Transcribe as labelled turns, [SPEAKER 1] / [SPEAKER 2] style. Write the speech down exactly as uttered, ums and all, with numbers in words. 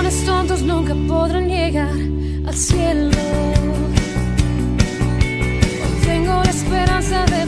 [SPEAKER 1] corazones tontos nunca podrán llegar al cielo. Hoy tengo la esperanza de